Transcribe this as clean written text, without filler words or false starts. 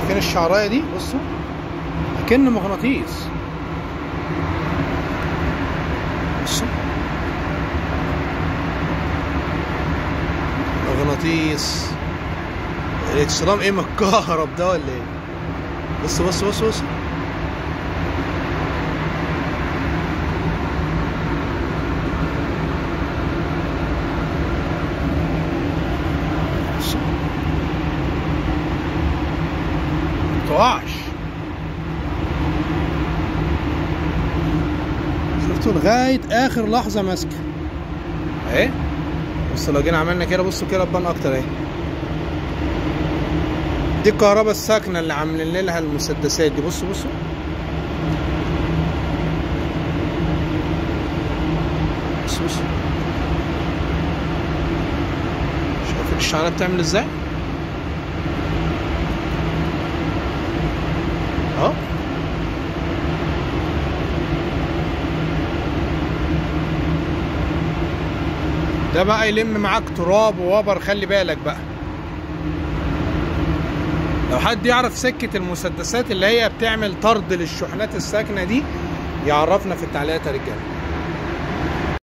شايفين الشعرايه دي؟ بصوا كأنه مغناطيس. بصوا مغناطيس. الاكسرام ايه، متكهرب ده ولا ايه؟ بصوا بصوا بصوا بصوا. متقعش. شفتوا لغاية آخر لحظة ماسكة اهي. بصوا لو جينا عملنا كده، بصوا كده تبان أكتر اهي. دي الكهرباء الساكنة اللي عاملين لها المسدسات دي. بصوا بصوا بصوا بصوا. شايفين الشعرة بتعمل ازاي؟ اهو. ده بقى يلم معاك تراب ووبر، خلي بالك بقى. لو حد يعرف سكة المسدسات اللي هي بتعمل طرد للشحنات الساكنة دي يعرفنا في التعليقات يا رجاله.